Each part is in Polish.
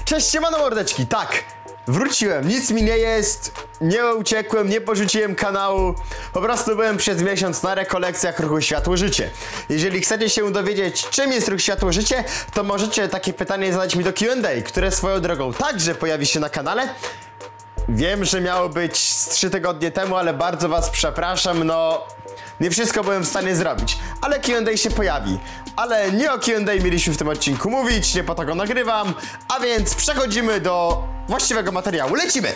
Cześć, siemano mordeczki, tak, wróciłem, nic mi nie jest, nie uciekłem, nie porzuciłem kanału, po prostu byłem przez miesiąc na rekolekcjach ruchu Światło-Życie. Jeżeli chcecie się dowiedzieć, czym jest ruch Światło-Życie, to możecie takie pytanie zadać mi do Q&A, które swoją drogą także pojawi się na kanale. Wiem, że miało być z 3 tygodnie temu, ale bardzo was przepraszam, no nie wszystko byłem w stanie zrobić, ale Q&A się pojawi. Ale nie o Q&A mieliśmy w tym odcinku mówić, nie po to go nagrywam, a więc przechodzimy do właściwego materiału. Lecimy!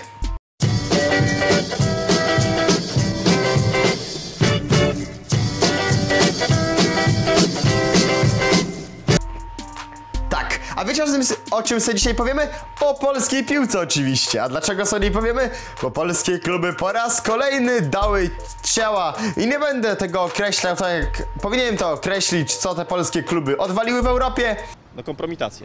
Tak, a wiecie o czym sobie dzisiaj powiemy? O polskiej piłce oczywiście. A dlaczego sobie nie powiemy? Bo polskie kluby po raz kolejny dały ciała i nie będę tego określał tak jak powinienem to określić, co te polskie kluby odwaliły w Europie. No kompromitację.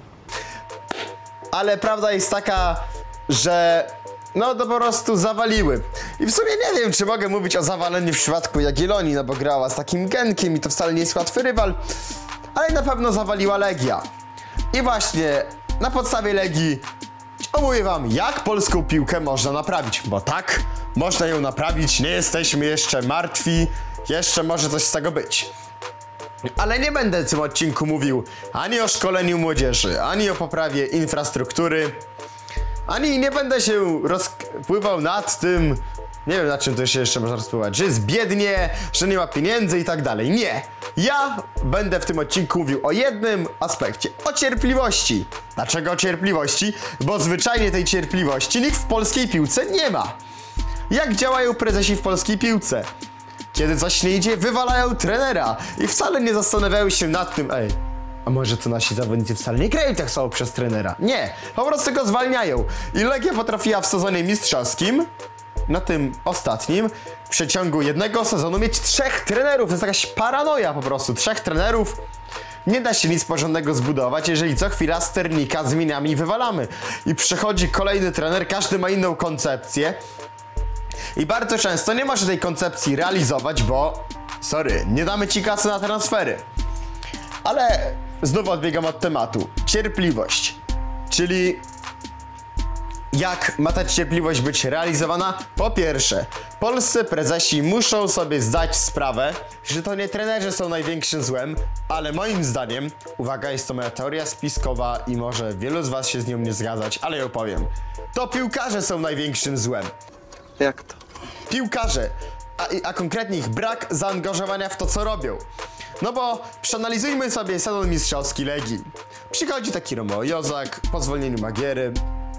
Ale prawda jest taka, że no to po prostu zawaliły. I w sumie nie wiem, czy mogę mówić o zawaleniu w przypadku Jagiellonii, no bo grała z takim Genkiem i to wcale nie jest łatwy rywal. Ale na pewno zawaliła Legia. I właśnie na podstawie Legii omówię wam, jak polską piłkę można naprawić. Bo tak, można ją naprawić, nie jesteśmy jeszcze martwi, jeszcze może coś z tego być. Ale nie będę w tym odcinku mówił ani o szkoleniu młodzieży, ani o poprawie infrastruktury, ani nie będę się rozpływał nad tym, nie wiem nad czym to się jeszcze można rozpływać, że jest biednie, że nie ma pieniędzy i tak dalej. Nie! Ja będę w tym odcinku mówił o jednym aspekcie, o cierpliwości. Dlaczego o cierpliwości? Bo zwyczajnie tej cierpliwości nikt w polskiej piłce nie ma. Jak działają prezesi w polskiej piłce? Kiedy coś nie idzie, wywalają trenera i wcale nie zastanawiają się nad tym, a może to nasi zawodnicy wcale nie grają tak samo przez trenera. Nie, po prostu go zwalniają. I Legia potrafiła w sezonie mistrzowskim, na tym ostatnim, w przeciągu jednego sezonu mieć 3 trenerów. To jest jakaś paranoja po prostu. 3 trenerów. Nie da się nic porządnego zbudować, jeżeli co chwila sternika zmieniamy i wywalamy. I przychodzi kolejny trener, każdy ma inną koncepcję. I bardzo często nie może tej koncepcji realizować, bo sorry, nie damy ci kasy na transfery. Ale znowu odbiegam od tematu. Cierpliwość. Czyli jak ma ta cierpliwość być realizowana? Po pierwsze, polscy prezesi muszą sobie zdać sprawę, że to nie trenerzy są największym złem, ale moim zdaniem, uwaga, jest to moja teoria spiskowa i może wielu z was się z nią nie zgadzać, ale ją powiem. To piłkarze są największym złem. Jak to? Piłkarze, a konkretnie ich brak zaangażowania w to, co robią. No bo przeanalizujmy sobie sezon mistrzowski Legii. Przychodzi taki Romeo Jozak po zwolnieniu Magiery.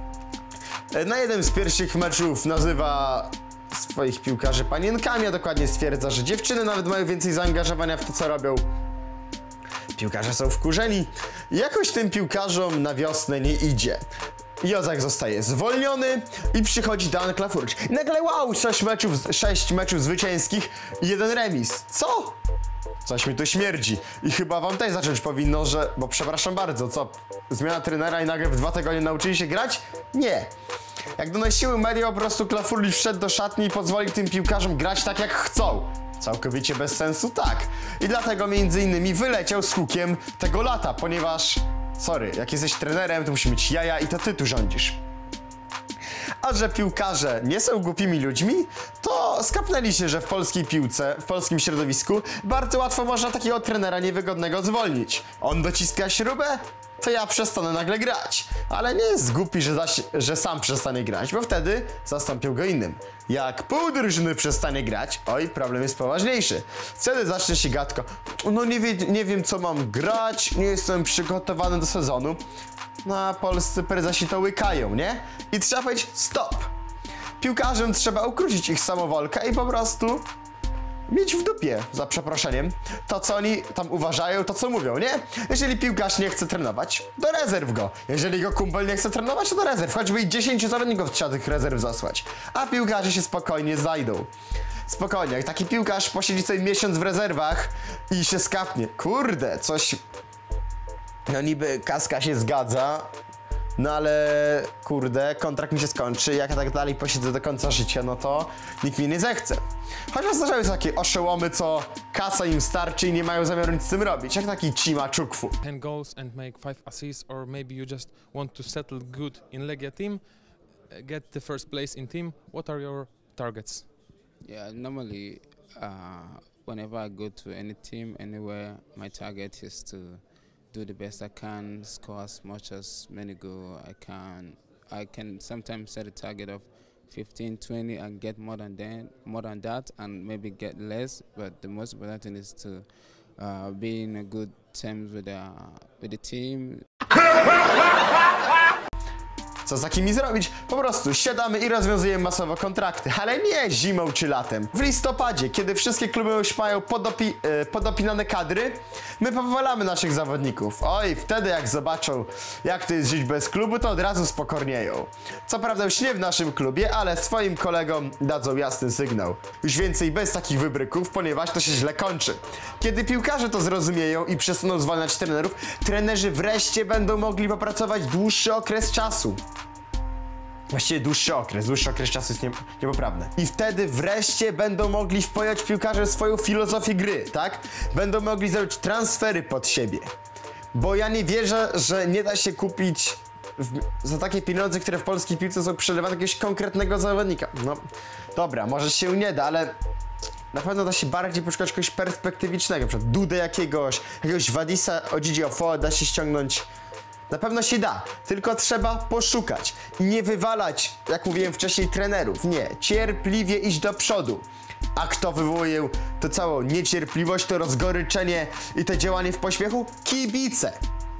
Na jednym z pierwszych meczów nazywa swoich piłkarzy panienkami, a dokładnie stwierdza, że dziewczyny nawet mają więcej zaangażowania w to, co robią. Piłkarze są wkurzeni i jakoś tym piłkarzom na wiosnę nie idzie. Jozak zostaje zwolniony i przychodzi Dan Klafurcz. I nagle wow, 6 meczów zwycięskich i 1 remis. Co? Coś mi tu śmierdzi. I chyba wam też zacząć powinno, że... Bo przepraszam bardzo, co? Zmiana trenera i nagle w 2 tygodnie nauczyli się grać? Nie. Jak donosiły media, po prostu Klafurcz wszedł do szatni i pozwolił tym piłkarzom grać tak jak chcą. Całkowicie bez sensu? Tak. I dlatego między innymi wyleciał z hukiem tego lata, ponieważ... Sorry, jak jesteś trenerem, to musi mieć jaja i to ty tu rządzisz. A że piłkarze nie są głupimi ludźmi, to skapnęli się, że w polskiej piłce, w polskim środowisku bardzo łatwo można takiego trenera niewygodnego zwolnić. On dociska śrubę, to ja przestanę nagle grać. Ale nie jest głupi, że sam przestanie grać, bo wtedy zastąpią go innym. Jak pół drużyny przestanie grać, oj, problem jest poważniejszy. Wtedy zacznie się gadka, no nie wiem co mam grać, nie jestem przygotowany do sezonu. No a polscy prezesi to łykają, nie? I trzeba powiedzieć stop. Piłkarzom trzeba ukrócić ich samowolkę i po prostu mieć w dupie, za przeproszeniem, to co oni tam uważają, to co mówią, nie? Jeżeli piłkarz nie chce trenować, do rezerw go. Jeżeli go kumpel nie chce trenować, to do rezerw. Choćby i 10 zawodników trzeba tych rezerw zasłać. A piłkarze się spokojnie znajdą. Spokojnie, jak taki piłkarz posiedzi sobie miesiąc w rezerwach i się skapnie. Kurde, coś... No niby kaska się zgadza, No ale kurde, kontrakt mi się skończy, jak ja tak dalej posiedzę do końca życia, no to nikt mnie nie zechce. Chociaż zdarzają się takie oszołomy, co kasa im starczy i nie mają zamiaru nic z tym robić, jak taki Chima Chukwu. 10 goals and make 5 assists, or maybe you just want to settle good in Legia team, get the first place in team. What are your targets? Yeah, normally, whenever I go to any team, anywhere, my target is to do the best I can, score as much as many goals I can. I can sometimes set a target of 15, 20 and get more than that, and maybe get less. But the most important thing is to be in a good terms with the team. Co z takimi zrobić? Po prostu siadamy i rozwiązujemy masowo kontrakty, ale nie zimą czy latem. W listopadzie, kiedy wszystkie kluby już mają podopinane kadry, my powalamy naszych zawodników. Oj, wtedy jak zobaczą, jak to jest żyć bez klubu, to od razu spokornieją. Co prawda już nie w naszym klubie, ale swoim kolegom dadzą jasny sygnał. Już więcej bez takich wybryków, ponieważ to się źle kończy. Kiedy piłkarze to zrozumieją i przestaną zwalniać trenerów, trenerzy wreszcie będą mogli popracować dłuższy okres czasu. Właściwie dłuższy okres czasu jest niepoprawne. I wtedy wreszcie będą mogli wpojać piłkarze swoją filozofię gry, tak? Będą mogli zrobić transfery pod siebie. Bo ja nie wierzę, że nie da się kupić za takie pieniądze, które w polskiej piłce są przelewane, jakiegoś konkretnego zawodnika. No, dobra, może się nie da, ale na pewno da się bardziej poszukać kogoś perspektywicznego, na przykład Dudę jakiegoś Wadisa Odzidziofoa da się ściągnąć. Na pewno się da, tylko trzeba poszukać i nie wywalać, jak mówiłem wcześniej, trenerów. Nie, cierpliwie iść do przodu. A kto wywołuje to całą niecierpliwość, to rozgoryczenie i to działanie w pośpiechu? Kibice.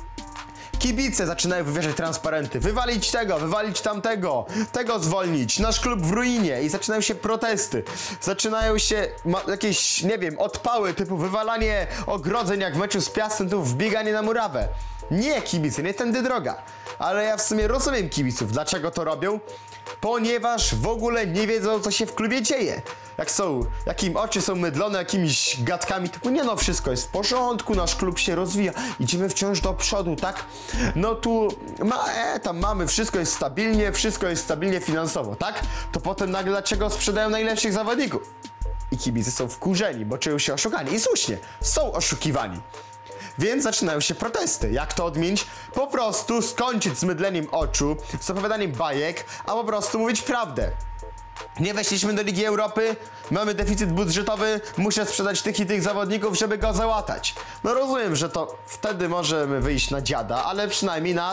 Kibice zaczynają wywieszać transparenty, wywalić tego, wywalić tamtego, tego zwolnić, nasz klub w ruinie i zaczynają się protesty. Zaczynają się jakieś, nie wiem, odpały typu wywalanie ogrodzeń jak w meczu z Piastem, tu wbieganie na murawę. Nie kibice, nie tędy droga. Ale ja w sumie rozumiem kibiców, dlaczego to robią. Ponieważ w ogóle nie wiedzą, co się w klubie dzieje. Jakim oczy są mydlone jakimiś gadkami typu nie no, wszystko jest w porządku, nasz klub się rozwija, idziemy wciąż do przodu, tak? No tu, tam mamy, wszystko jest stabilnie finansowo, tak? To potem nagle dlaczego sprzedają najlepszych zawodników? I kibice są wkurzeni, bo czują się oszukani. I słusznie, są oszukiwani. Więc zaczynają się protesty. Jak to odmienić? Po prostu skończyć z mydleniem oczu, z opowiadaniem bajek, a po prostu mówić prawdę. Nie weszliśmy do Ligi Europy, mamy deficyt budżetowy, muszę sprzedać tych i tych zawodników, żeby go załatać. No rozumiem, że to wtedy możemy wyjść na dziada, ale przynajmniej na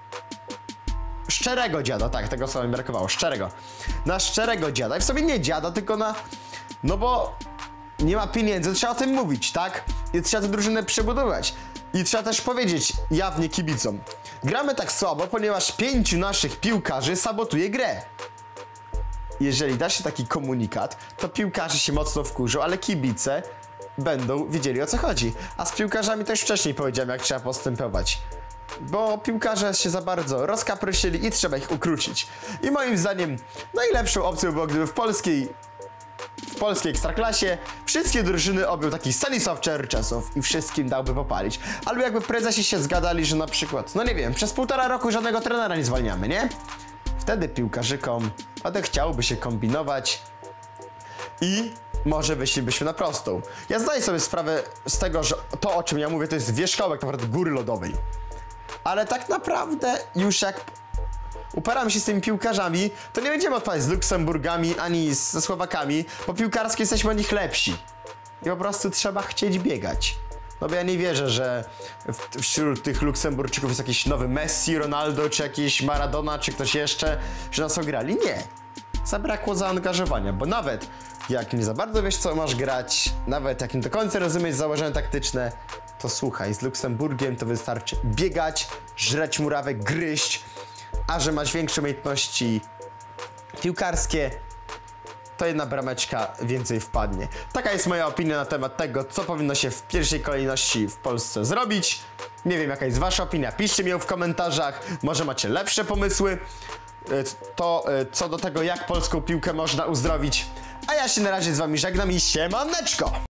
szczerego dziada, tak, tego słowa mi brakowało, szczerego. Na szczerego dziada, i w sobie nie dziada, tylko na... No bo... nie ma pieniędzy, to trzeba o tym mówić, tak? I trzeba tę drużynę przebudować. I trzeba też powiedzieć jawnie kibicom. Gramy tak słabo, ponieważ 5 naszych piłkarzy sabotuje grę. Jeżeli da się taki komunikat, to piłkarze się mocno wkurzą, ale kibice będą wiedzieli, o co chodzi. A z piłkarzami też wcześniej powiedziałem, jak trzeba postępować. Bo piłkarze się za bardzo rozkapryszyli i trzeba ich ukrócić. I moim zdaniem najlepszą opcją było, gdyby w polskiej ekstraklasie wszystkie drużyny objął taki Stanisław Czerczesów i wszystkim dałby popalić. Albo jakby prezesi się zgadali, że na przykład, no nie wiem, przez 1,5 roku żadnego trenera nie zwalniamy, nie? Wtedy piłkarzykom chciałoby się kombinować i może wyszlibyśmy na prostą. Ja zdaję sobie sprawę z tego, że to, o czym ja mówię, to jest wierzchołek naprawdę góry lodowej. Ale tak naprawdę już jak uparamy się z tymi piłkarzami, to nie będziemy odpadać z Luksemburgami ani ze Słowakami, bo piłkarskie jesteśmy od nich lepsi. I po prostu trzeba chcieć biegać. No bo ja nie wierzę, że wśród tych Luksemburczyków jest jakiś nowy Messi, Ronaldo, czy jakiś Maradona, czy ktoś jeszcze, że nas ograli. Nie. Zabrakło zaangażowania, bo nawet jak nie za bardzo wiesz, co masz grać, nawet jak nie do końca rozumiesz założenia taktyczne, to słuchaj, z Luksemburgiem to wystarczy biegać, żreć murawę, gryźć, a że masz większe umiejętności piłkarskie, to jedna brameczka więcej wpadnie. Taka jest moja opinia na temat tego, co powinno się w pierwszej kolejności w Polsce zrobić. Nie wiem, jaka jest wasza opinia, piszcie mi ją w komentarzach, może macie lepsze pomysły co do tego, jak polską piłkę można uzdrowić. A ja się na razie z wami żegnam i siemaneczko!